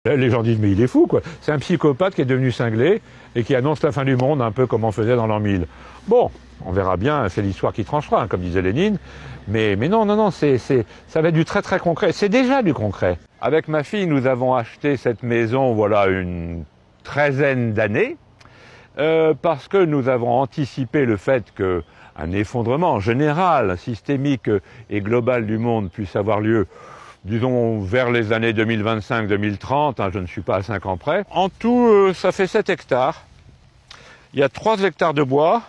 Les gens disent mais il est fou quoi. C'est un psychopathe qui est devenu cinglé et qui annonce la fin du monde un peu comme on faisait dans l'an 1000. Bon, on verra bien, c'est l'histoire qui tranchera, hein, comme disait Lénine. Mais non, ça va être du très très concret. C'est déjà du concret. Avec ma fille, nous avons acheté cette maison, voilà, une treizaine d'années, parce que nous avons anticipé le fait qu'un effondrement général, systémique et global du monde puisse avoir lieu, disons, vers les années 2025-2030, hein, je ne suis pas à 5 ans près. En tout, ça fait 7 hectares. Il y a 3 hectares de bois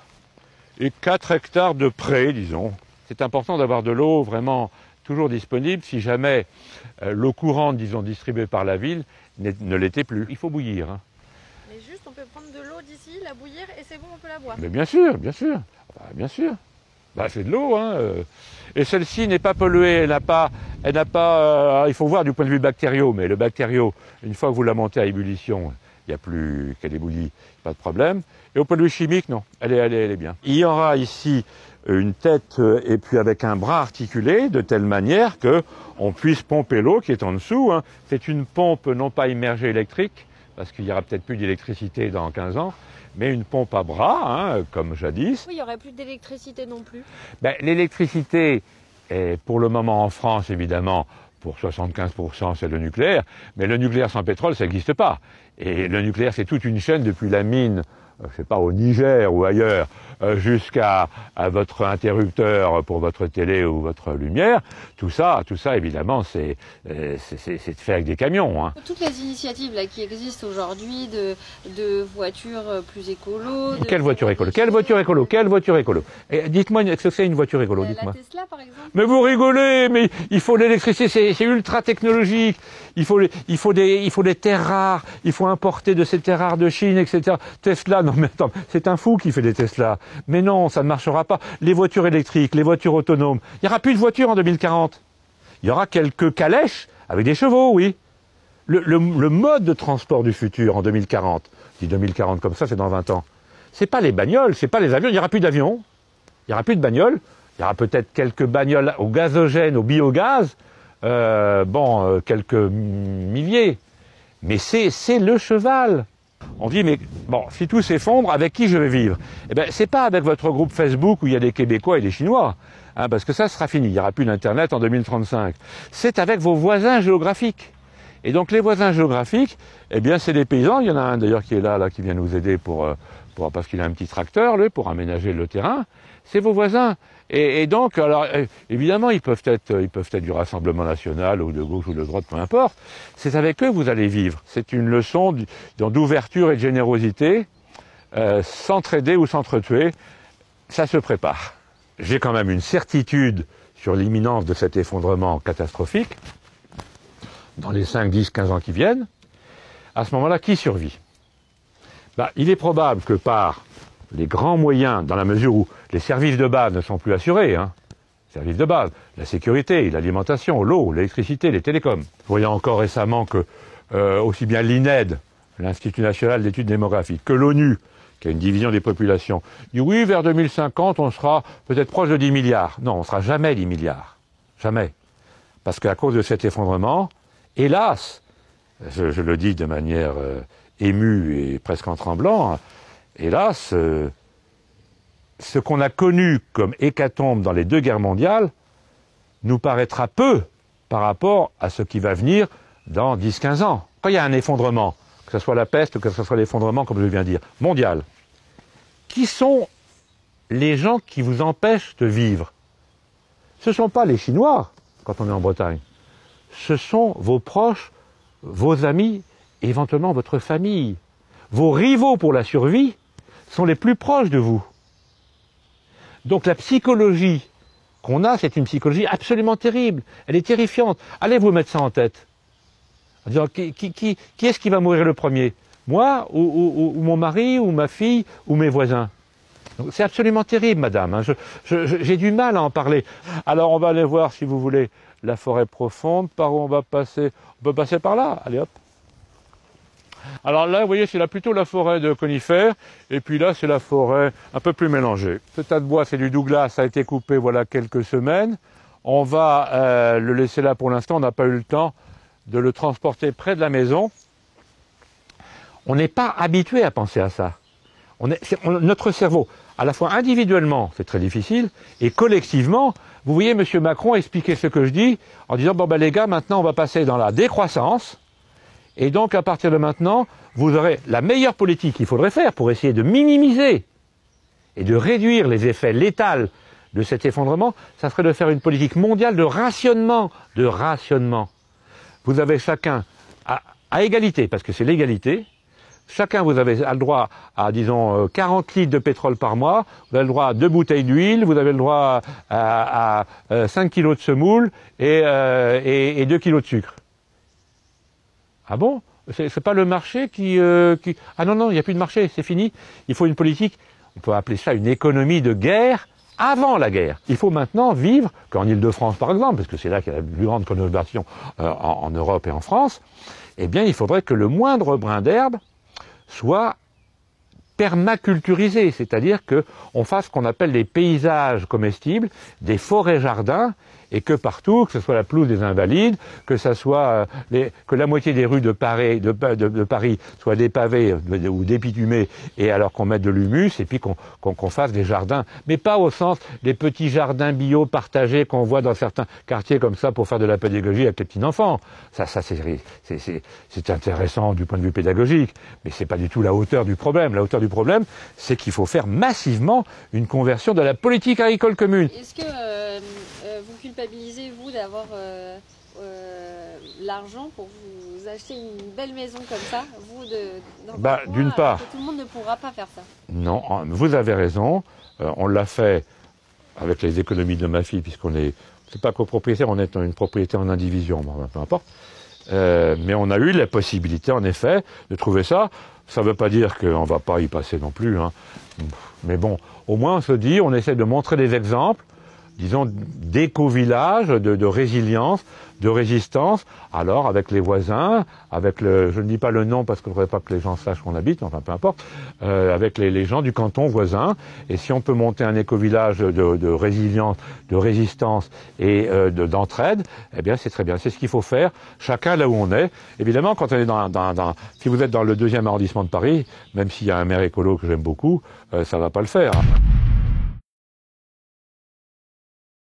et 4 hectares de prés, disons. C'est important d'avoir de l'eau vraiment toujours disponible si jamais l'eau courante, disons, distribuée par la ville ne l'était plus. Il faut bouillir. Hein. Mais juste, on peut prendre de l'eau d'ici, la bouillir et c'est bon, on peut la boire. Mais bien sûr, bien sûr. Bien sûr. Bah, c'est de l'eau, hein. Et celle-ci n'est pas polluée, elle n'a pas, il faut voir du point de vue bactériaux, mais le bactériau, une fois que vous la montez à ébullition, il n'y a plus qu'elle éboulit, pas de problème. Et au point de vue chimique, non, elle est bien. Il y aura ici une tête et puis avec un bras articulé de telle manière que on puisse pomper l'eau qui est en dessous. Hein. C'est une pompe non pas immergée électrique, parce qu'il n'y aura peut-être plus d'électricité dans 15 ans, mais une pompe à bras, hein, comme jadis. Oui, il n'y aurait plus d'électricité non plus. Ben, l'électricité, pour le moment en France, évidemment, pour 75%, c'est le nucléaire, mais le nucléaire sans pétrole, ça n'existe pas. Et le nucléaire, c'est toute une chaîne depuis la mine, je sais pas, au Niger ou ailleurs, jusqu'à votre interrupteur pour votre télé ou votre lumière. Tout ça, évidemment, c'est de faire avec des camions. Hein. Toutes les initiatives là, qui existent aujourd'hui de voitures plus écolo... Quelle voiture écolo? Quelle voiture écolo? Quelle voiture écolo? Dites-moi ce que c'est une voiture écolo, dites-moi. La Tesla, par exemple. Mais vous rigolez, mais il faut l'électricité, c'est ultra technologique. Il faut des terres rares, il faut importer de ces terres rares de Chine, etc. Tesla, non mais attends, c'est un fou qui fait des Tesla. Mais non, ça ne marchera pas. Les voitures électriques, les voitures autonomes, il n'y aura plus de voitures en 2040. Il y aura quelques calèches avec des chevaux, oui. Le mode de transport du futur en 2040, je dis 2040 comme ça, c'est dans 20 ans. C'est pas les bagnoles, c'est pas les avions, il n'y aura plus d'avions, il n'y aura plus de bagnoles, il y aura peut-être quelques bagnoles au gazogène, au biogaz, quelques milliers. Mais c'est le cheval. On dit, mais bon, si tout s'effondre, avec qui je vais vivre? Eh bien, c'est pas avec votre groupe Facebook où il y a des Québécois et des Chinois, hein, parce que ça sera fini, il n'y aura plus d'Internet en 2035. C'est avec vos voisins géographiques. Et donc, les voisins géographiques, eh bien, c'est des paysans. Il y en a un d'ailleurs qui est là, qui vient nous aider parce qu'il a un petit tracteur, lui, pour aménager le terrain. C'est vos voisins. Et donc, alors, évidemment, ils peuvent être du Rassemblement national ou de gauche ou de droite, peu importe. C'est avec eux que vous allez vivre. C'est une leçon d'ouverture et de générosité, s'entraider ou s'entretuer, ça se prépare. J'ai quand même une certitude sur l'imminence de cet effondrement catastrophique dans les 5, 10, 15 ans qui viennent. À ce moment-là, qui survit? Il est probable que par les grands moyens, dans la mesure où les services de base ne sont plus assurés, hein, services de base, la sécurité, l'alimentation, l'eau, l'électricité, les télécoms. Vous voyez encore récemment que aussi bien l'INED, l'Institut national d'études démographiques, que l'ONU, qui a une division des populations, dit oui, vers 2050, on sera peut-être proche de 10 milliards. Non, on ne sera jamais 10 milliards. Jamais. Parce qu'à cause de cet effondrement, hélas, je le dis de manière émue et presque en tremblant, hélas, ce qu'on a connu comme hécatombe dans les 2 guerres mondiales nous paraîtra peu par rapport à ce qui va venir dans 10-15 ans. Quand il y a un effondrement, que ce soit la peste ou que ce soit l'effondrement, comme je viens de dire, mondial, qui sont les gens qui vous empêchent de vivre? Ce ne sont pas les Chinois, quand on est en Bretagne. Ce sont vos proches, vos amis, éventuellement votre famille. Vos rivaux pour la survie sont les plus proches de vous. Donc la psychologie qu'on a, c'est une psychologie absolument terrible. Elle est terrifiante. Allez vous mettre ça en tête. En disant, qui est-ce qui va mourir le premier? Moi ou mon mari ou ma fille ou mes voisins? C'est absolument terrible, madame. Hein. J'ai du mal à en parler. Alors on va aller voir, si vous voulez, la forêt profonde. Par où on va passer? On peut passer par là. Allez hop. Alors là, vous voyez, c'est plutôt la forêt de conifères, et puis là, c'est la forêt un peu plus mélangée. Ce tas de bois, c'est du Douglas, ça a été coupé, voilà, quelques semaines. On va le laisser là pour l'instant, on n'a pas eu le temps de le transporter près de la maison. on n'est pas habitué à penser à ça. Notre cerveau, à la fois individuellement, c'est très difficile, et collectivement, vous voyez M. Macron expliquer ce que je dis en disant, bon ben les gars, maintenant on va passer dans la décroissance, et donc à partir de maintenant, vous aurez la meilleure politique qu'il faudrait faire pour essayer de minimiser et de réduire les effets létals de cet effondrement, ça serait de faire une politique mondiale de rationnement. Vous avez chacun, à égalité, parce que c'est l'égalité, chacun vous avez le droit à, disons, 40 litres de pétrole par mois, vous avez le droit à 2 bouteilles d'huile, vous avez le droit à 5 kilos de semoule et 2 kilos de sucre. Ah bon? C'est pas le marché qui... Ah non, il n'y a plus de marché, c'est fini. Il faut une politique, on peut appeler ça une économie de guerre, avant la guerre. Il faut maintenant vivre, qu'en Île-de-France par exemple, parce que c'est là qu'il y a la plus grande conurbation en Europe et en France, eh bien il faudrait que le moindre brin d'herbe soit permaculturisé, c'est-à-dire qu'on fasse ce qu'on appelle des paysages comestibles, des forêts-jardins, et que partout, que ce soit la pelouse des Invalides, que ça soit que la moitié des rues de Paris soient dépavées ou débitumées, et alors qu'on mette de l'humus, et puis qu'on fasse des jardins, mais pas au sens des petits jardins bio partagés qu'on voit dans certains quartiers comme ça pour faire de la pédagogie avec les petits enfants. Ça c'est intéressant du point de vue pédagogique, mais c'est pas du tout la hauteur du problème. La hauteur du problème, c'est qu'il faut faire massivement une conversion de la politique agricole commune. Est-ce que vous culpabilisez, vous, d'avoir l'argent pour vous acheter une belle maison comme ça, vous, d'une part, tout le monde ne pourra pas faire ça? Non, vous avez raison. On l'a fait avec les économies de ma fille, puisqu'on est, c'est pas copropriétaire, on est une propriété en indivision, peu importe. Mais on a eu la possibilité, en effet, de trouver ça. Ça ne veut pas dire qu'on ne va pas y passer non plus, hein. Mais bon, au moins on se dit, on essaie de montrer des exemples, disons, d'éco-village, de résilience, de résistance, alors avec les voisins, avec je ne dis pas le nom parce que je ne voudrais pas que les gens sachent qu'on habite, enfin peu importe, avec les gens du canton voisin, et si on peut monter un éco-village de résilience, de résistance et d'entraide, eh bien c'est très bien, c'est ce qu'il faut faire, chacun là où on est. Évidemment, quand on est si vous êtes dans le 2e arrondissement de Paris, même s'il y a un maire écolo que j'aime beaucoup, ça ne va pas le faire, hein.